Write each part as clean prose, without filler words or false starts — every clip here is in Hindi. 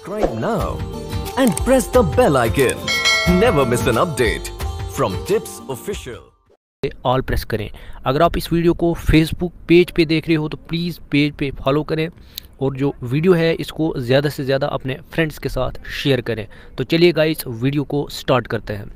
Subscribe now and press the bell icon. Never miss an update from Tips Official. ऑल प्रेस करें। अगर आप इस वीडियो को फेसबुक पेज पे देख रहे हो तो प्लीज़ पेज पे फॉलो करें और जो वीडियो है इसको ज़्यादा से ज़्यादा अपने फ्रेंड्स के साथ शेयर करें। तो चलिए गाइस वीडियो को स्टार्ट करते हैं।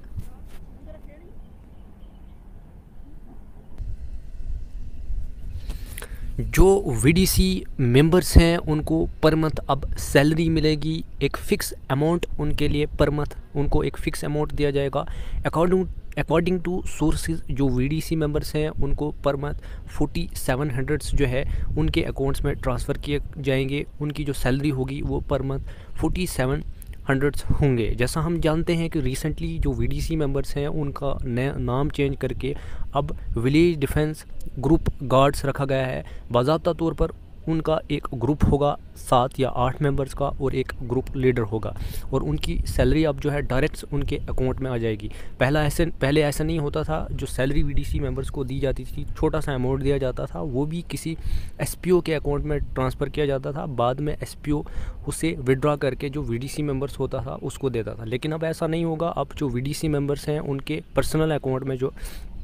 जो वीडीसी मेंबर्स हैं उनको पर मंथ अब सैलरी मिलेगी। एक फ़िक्स अमाउंट उनके लिए पर मंथ उनको एक फ़िक्स अमाउंट दिया जाएगा। अकॉर्डिंग टू सोर्सेज जो वीडीसी मेंबर्स हैं उनको पर मंथ 4700 जो है उनके अकाउंट्स में ट्रांसफ़र किए जाएंगे। उनकी जो सैलरी होगी वो पर मंथ 4700 होंगे। जैसा हम जानते हैं कि रिसेंटली जो वीडीसी मेंबर्स हैं उनका नया नाम चेंज करके अब विलेज डिफेंस ग्रुप गार्ड्स रखा गया है। बाज़ाब्ता तौर पर उनका एक ग्रुप होगा 7 या 8 मेंबर्स का और एक ग्रुप लीडर होगा और उनकी सैलरी अब जो है डायरेक्ट उनके अकाउंट में आ जाएगी। पहले ऐसा नहीं होता था। जो सैलरी वीडीसी मेंबर्स को दी जाती थी, छोटा सा अमाउंट दिया जाता था, वो भी किसी एसपीओ के अकाउंट में ट्रांसफ़र किया जाता था। बाद में एसपीओ उसे विड्रॉ करके जो वीडीसी मेंबर्स होता था उसको देता था। लेकिन अब ऐसा नहीं होगा। अब जो वीडीसी मेंबर्स हैं उनके पर्सनल अकाउंट में जो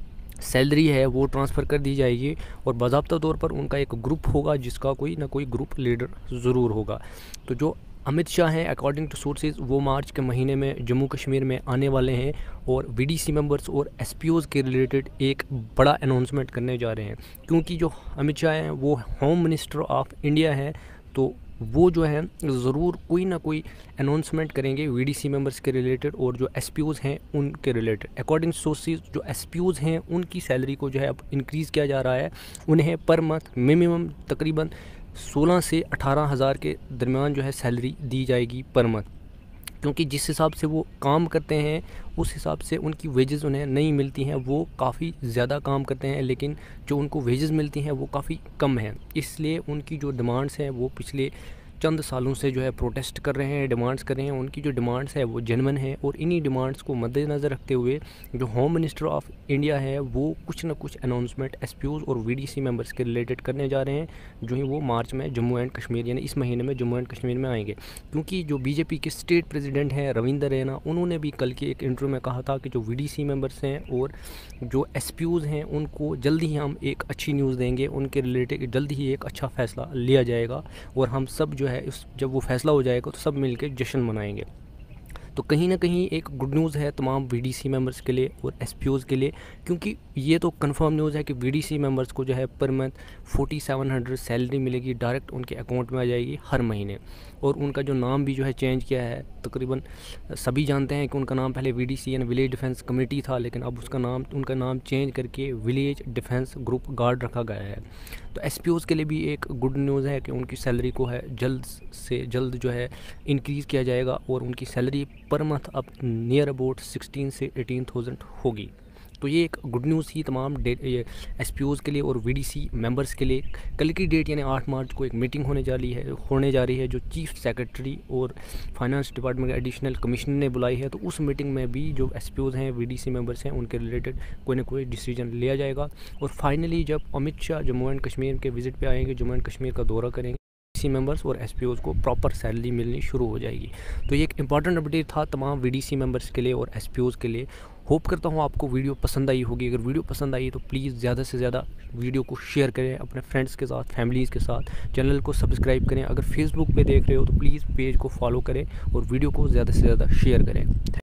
सैलरी है वो ट्रांसफ़र कर दी जाएगी और बाज़ाब्ता तौर पर उनका एक ग्रुप होगा जिसका कोई ना कोई ग्रुप लीडर ज़रूर होगा। तो जो अमित शाह हैं अकॉर्डिंग टू सोर्सेज वो मार्च के महीने में जम्मू कश्मीर में आने वाले हैं और वीडीसी मेंबर्स और एसपीओज़ के रिलेटेड एक बड़ा अनाउंसमेंट करने जा रहे हैं। क्योंकि जो अमित शाह हैं वो होम मिनिस्टर ऑफ इंडिया हैं तो वो जो है ज़रूर कोई ना कोई अनाउंसमेंट करेंगे वीडीसी मेंबर्स के रिलेटेड और जो एसपीओज़ हैं उनके रिलेटेड। अकॉर्डिंग सोर्सेज जो एसपीओज़ हैं उनकी सैलरी को जो है अब इंक्रीज़ किया जा रहा है। उन्हें पर मंथ मिनिमम तकरीबन 16 से 18 हज़ार के दरमियान जो है सैलरी दी जाएगी पर मंथ। क्योंकि जिस हिसाब से वो काम करते हैं उस हिसाब से उनकी वेजेस उन्हें नहीं मिलती हैं। वो काफ़ी ज़्यादा काम करते हैं लेकिन जो उनको वेजेस मिलती हैं वो काफ़ी कम हैं। इसलिए उनकी जो डिमांड्स हैं वो पिछले चंद सालों से जो है प्रोटेस्ट कर रहे हैं, डिमांड्स कर रहे हैं। उनकी जो डिमांड्स है वो जेन्युइन है और इन्हीं डिमांड्स को मद्देनज़र रखते हुए जो होम मिनिस्टर ऑफ इंडिया है वो कुछ ना कुछ अनाउंसमेंट एसपीओज़ और वीडीसी मेंबर्स के रिलेटेड करने जा रहे हैं जो ही वो मार्च में जम्मू एंड कश्मीर यानी इस महीने में जम्मू एंड कश्मीर में आएंगे। क्योंकि जो बीजेपी के स्टेट प्रेसिडेंट हैं रविंदर रैना, उन्होंने भी कल के एक इंटरव्यू में कहा था कि जो वीडीसी मेंबर्स हैं और जो एसपीओज़ हैं उनको जल्दी ही हम एक अच्छी न्यूज़ देंगे, उनके रिलेटेड जल्दी ही एक अच्छा फ़ैसला लिया जाएगा और हम सब जो है जब वो फैसला हो जाएगा तो सब मिलकर जश्न मनाएंगे। तो कहीं ना कहीं एक गुड न्यूज़ है तमाम वीडीसी मेंबर्स के लिए और एसपीओज़ के लिए। क्योंकि ये तो कंफर्म न्यूज़ है कि वीडीसी मेंबर्स को जो है पर मंथ 4700 सैलरी मिलेगी, डायरेक्ट उनके अकाउंट में आ जाएगी हर महीने। और उनका जो नाम भी जो है चेंज किया है, तकरीबन सभी जानते हैं कि उनका नाम पहले वीडीसी यानी विलेज डिफेंस कमेटी था, लेकिन अब उनका नाम चेंज करके विलेज डिफेंस ग्रुप गार्ड रखा गया है। तो एसपीओज़ के लिए भी एक गुड न्यूज़ है कि उनकी सैलरी को है जल्द से जल्द जो है इंक्रीज़ किया जाएगा और उनकी सैलरी पर मंथ अब नियर अबाउट 16 से 18,000 होगी। तो ये एक गुड न्यूज़ ही तमाम एसपीओज़ के लिए और वीडीसी मेंबर्स के लिए। कल की डेट यानी 8 मार्च को एक मीटिंग होने जा रही है जो चीफ सेक्रेटरी और फाइनेंस डिपार्टमेंट के एडिशनल कमिश्नर ने बुलाई है। तो उस मीटिंग में भी जो एसपीओज़ हैं वीडीसी मेंबर्स हैं उनके रिलेटेड कोई ना कोई डिसीजन लिया जाएगा। और फाइनली जब अमित शाह जम्मू एंड कश्मीर के विज़िट पे आएंगे, जम्मू एंड कश्मीर का दौरा करेंगे, मेंबर्स और एसपीओज़ को प्रॉपर सैलरी मिलनी शुरू हो जाएगी। तो ये एक इंपॉर्टेंट अपडेट था तमाम वीडीसी मेंबर्स के लिए और एसपीओज़ के लिए। होप करता हूँ आपको वीडियो पसंद आई होगी। अगर वीडियो पसंद आई तो प्लीज़ ज़्यादा से ज़्यादा वीडियो को शेयर करें अपने फ्रेंड्स के साथ, फैमिलीज़ के साथ। चैनल को सब्सक्राइब करें। अगर फेसबुक पे देख रहे हो तो प्लीज़ पेज को फॉलो करें और वीडियो को ज़्यादा से ज़्यादा शेयर करें।